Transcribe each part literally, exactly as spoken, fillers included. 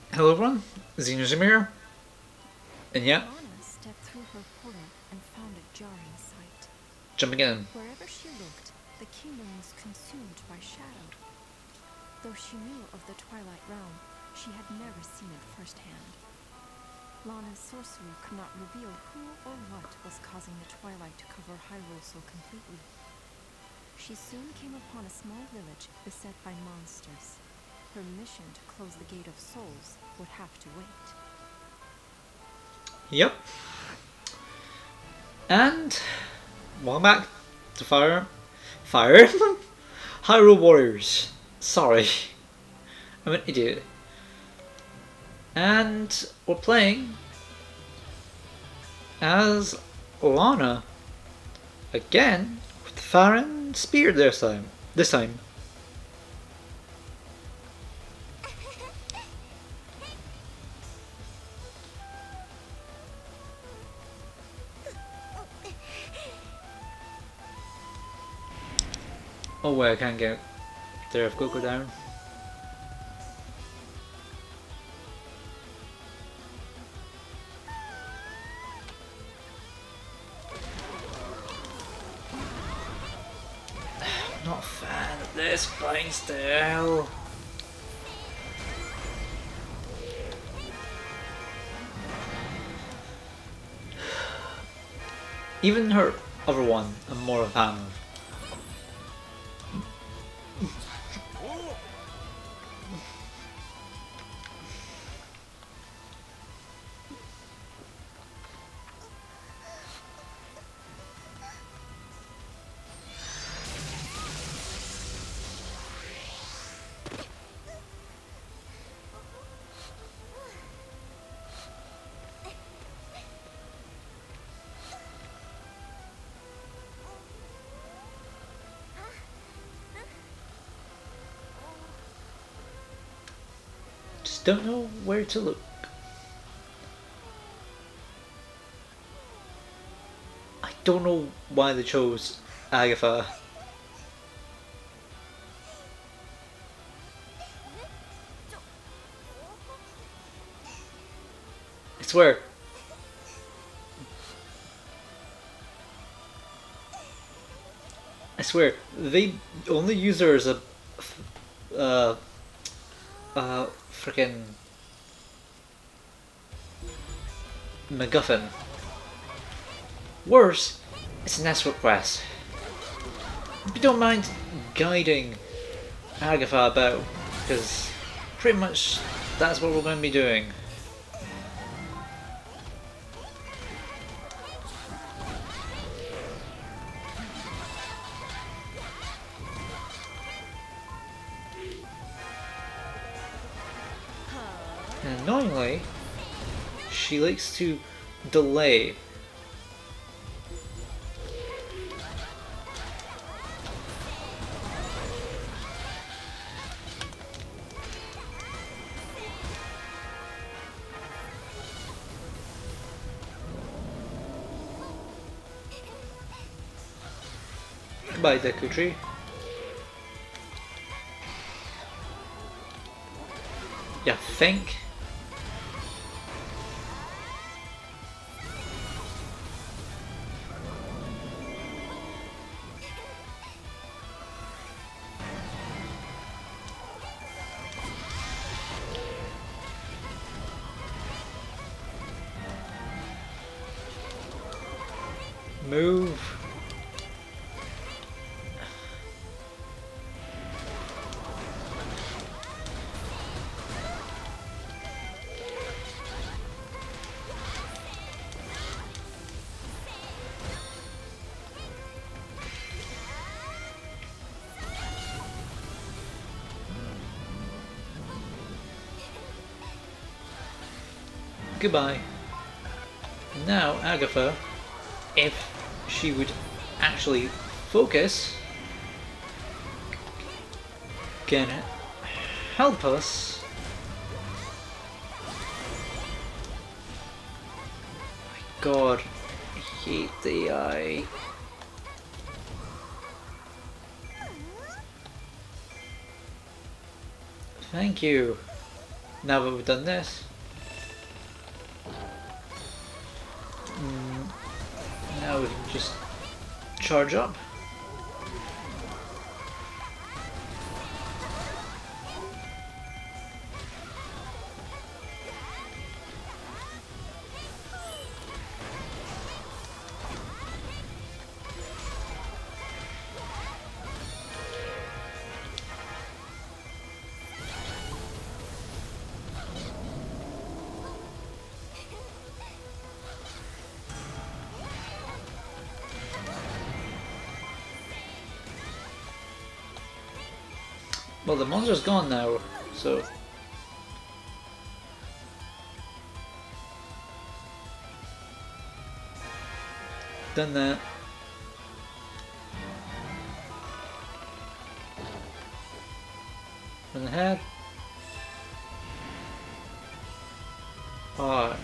Hello everyone, Xenosim here, and yeah, Lana stepped through her portal and found a jarring sight. jumping in. Wherever she looked, the kingdom was consumed by shadow. Though she knew of the Twilight realm, she had never seen it firsthand. Lana's sorcery could not reveal who or what was causing the Twilight to cover Hyrule so completely. She soon came upon a small village beset by monsters. Her mission to close the Gate of Souls would have to wait. Yep, and welcome back to Fire, Fire, Hyrule Warriors. Sorry, I'm an idiot. And we're playing as Lana again with the Fire and Spear this time. This time. Oh wait, I can't get there. I've got to go down. I'm not a fan of this playing style. Even her other one, I'm more a fan of. Just don't know where to look. I don't know why they chose Agatha. I swear. I swear, they only use her as a uh, uh, freaking MacGuffin. Worse, it's an escort quest. If you don't mind guiding Agatha about, because pretty much that's what we're going to be doing. And annoyingly, she likes to delay. Goodbye, Deku Tree. You think? Move. Goodbye. Now, Agatha, if she would actually focus, can help us. My God, I hate the A I. Thank you. now that we've done this, mm, now we can just charge up. Well, the monster's gone now, so... Done that. Run ahead. Ah.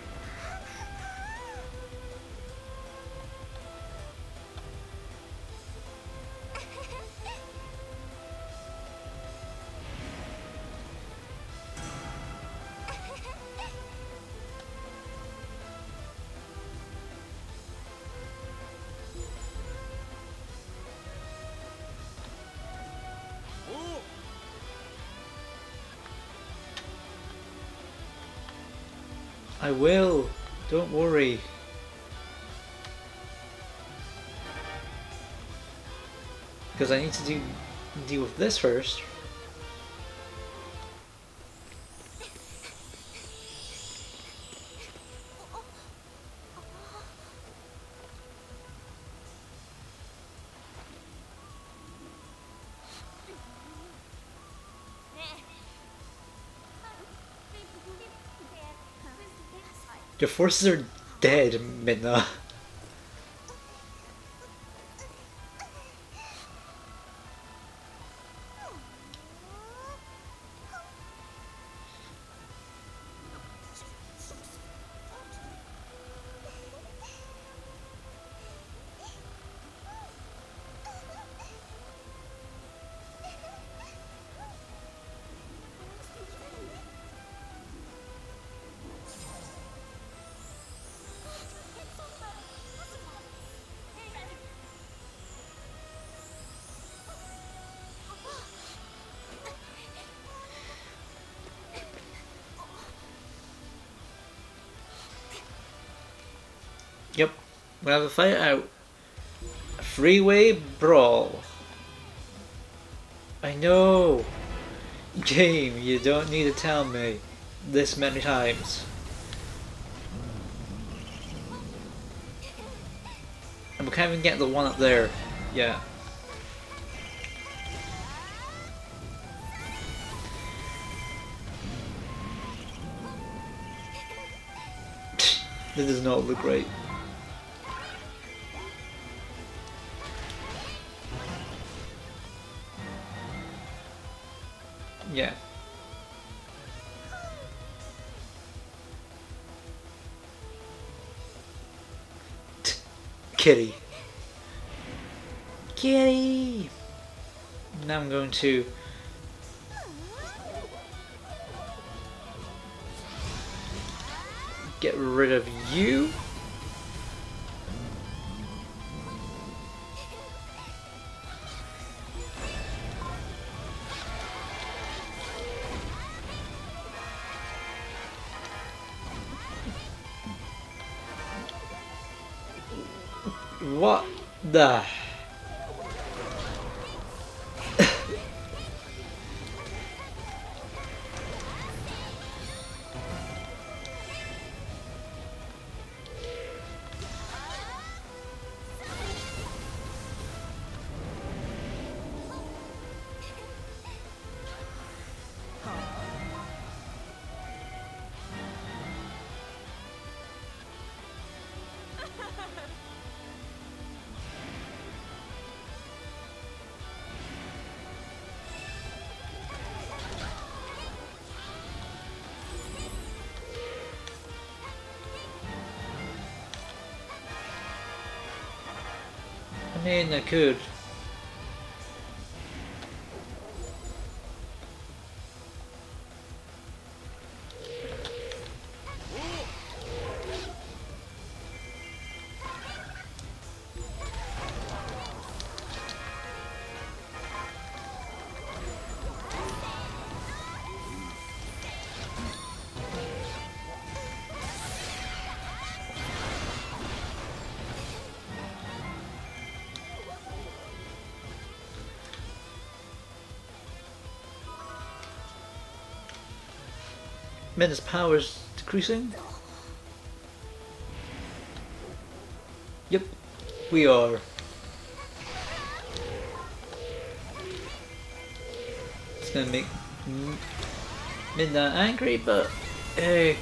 I will. Don't worry. Because I need to do deal with this first. Your forces are dead, Midna. Yep, we have a fight out. A freeway brawl. I know. Game, you don't need to tell me this many times. And we can't even get the one up there. Yeah. This does not look great. Yeah. Kitty. Kitty! Now I'm going to get rid of you. What the? I mean, I could. Mina's power's decreasing. Yep, we are. It's gonna make Mina angry, but hey.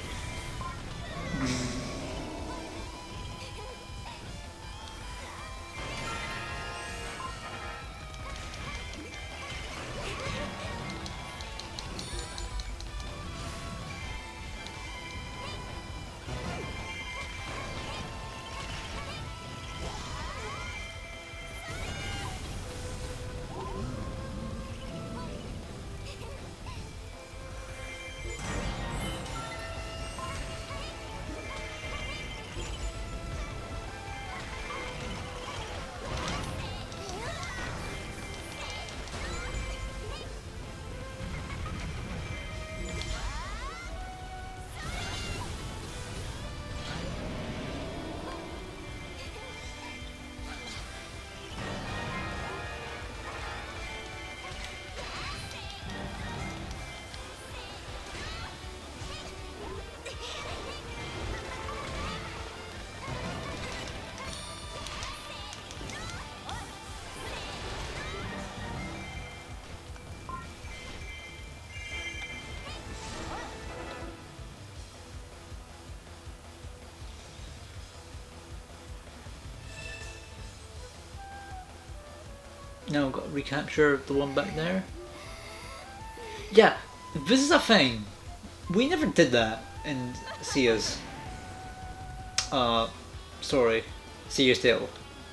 Now I've got to recapture the one back there. Yeah, this is a thing. We never did that in Sia's uh, story. Sia's Tale.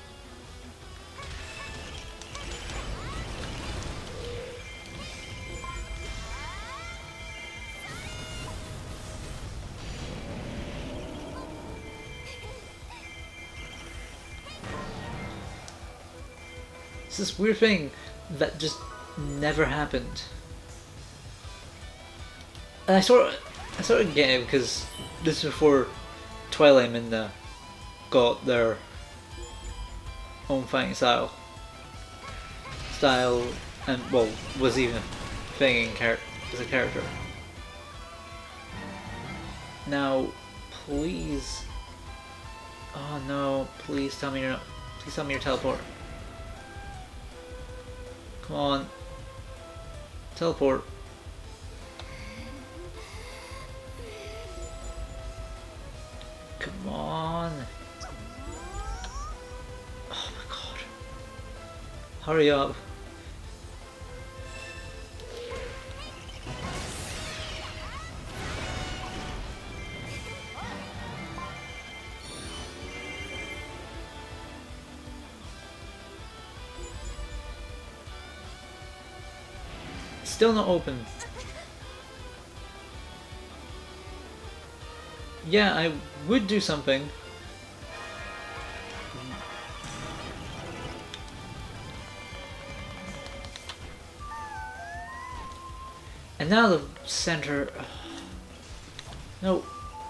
It's this weird thing that just never happened. And I sort of, I sort of get it because this is before Twilight and Minna got their own fighting style. Style, and well, was even a thing in char as a character. Now, please. Oh no! Please tell me you're not. Please tell me you're teleport. Come on. Teleport. Come on. Oh my god. Hurry up. Still not open. Yeah, I would do something. And now the center. No.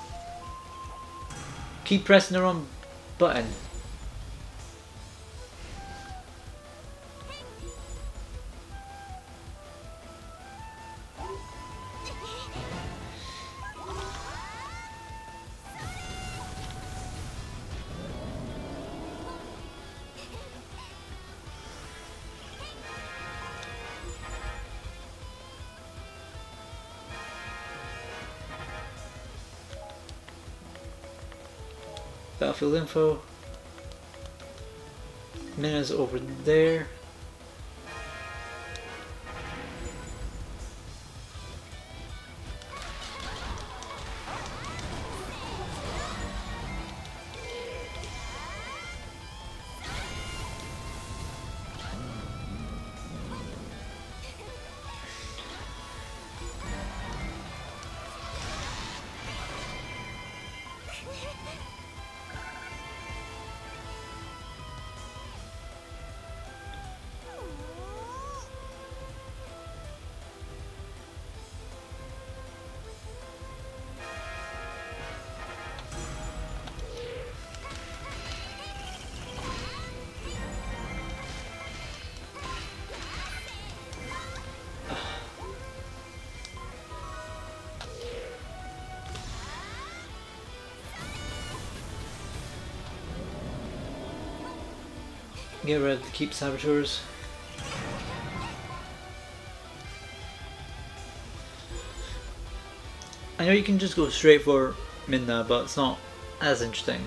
Keep pressing the wrong button. Battlefield info. Minna's over there. Get rid of the keep saboteurs. I know you can just go straight for Midna, but it's not as interesting.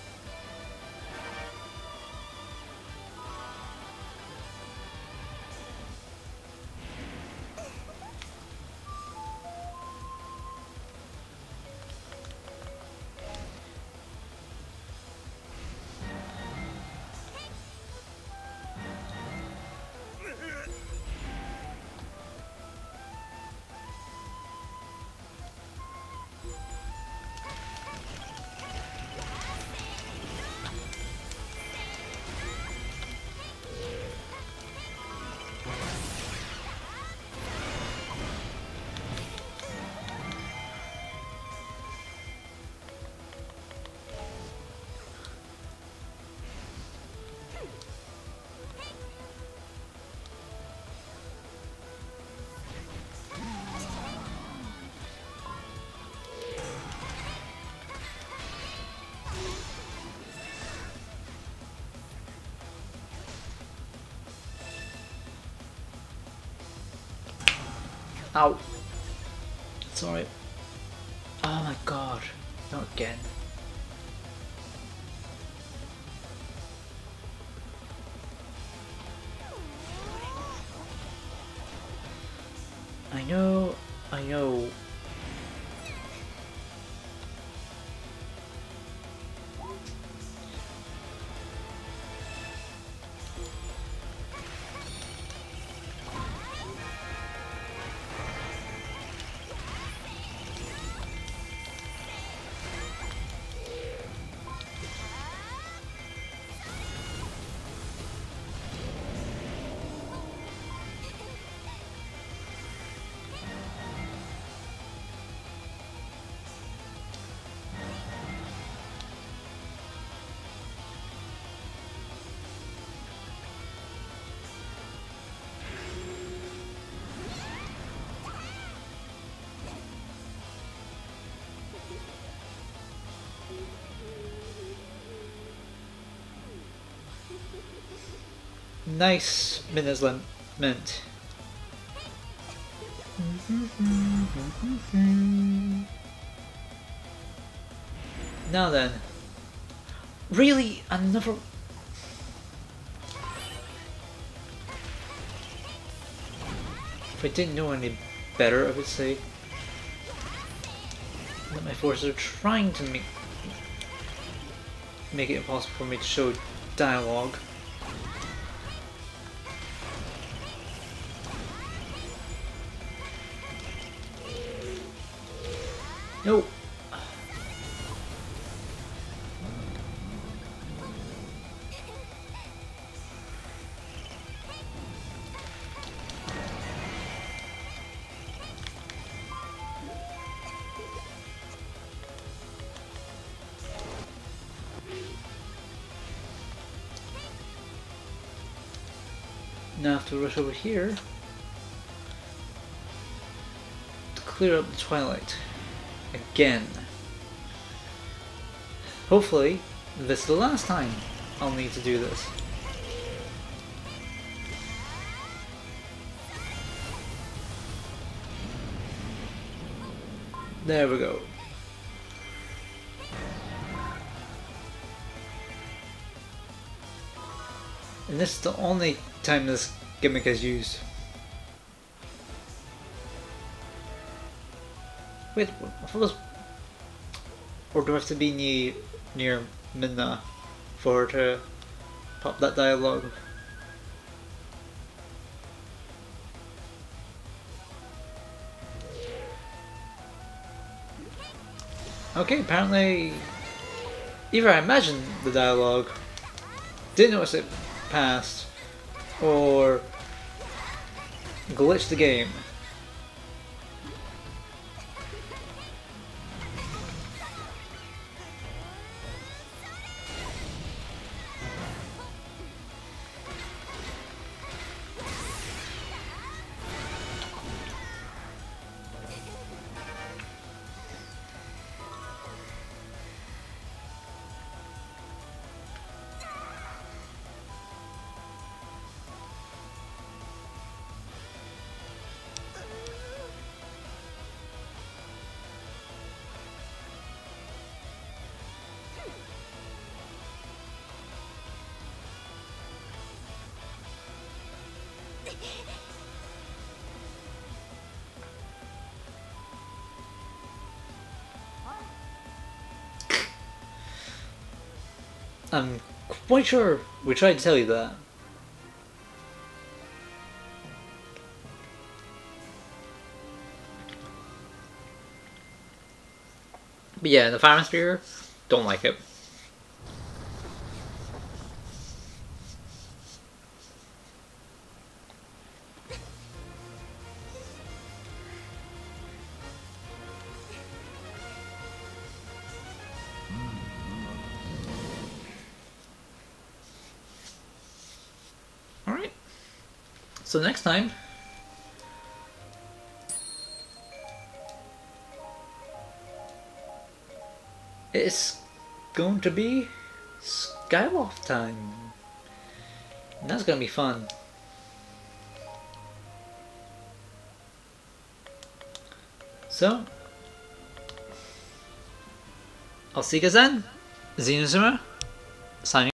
Ow. Sorry. Oh my god. Not again. I know, I know. Nice Minna's mint. Now then. Really? Another... If I didn't know any better, I would say that my forces are trying to make make it impossible for me to show dialogue. No. Now I have to rush over here to clear up the Twilight. Again. Hopefully, this is the last time I'll need to do this. There we go. And this is the only time this gimmick is used. Wait, what was... Or do I have to be near, near Midna for her to pop that dialogue? Okay, apparently... Either I imagined the dialogue, didn't notice it passed, or glitched the game. I'm quite sure we tried to tell you that. But yeah, the Fire Spear, don't like it. Alright. So next time, it's going to be Skywalk time. And that's going to be fun. So, I'll see you guys then. Xenozuma, signing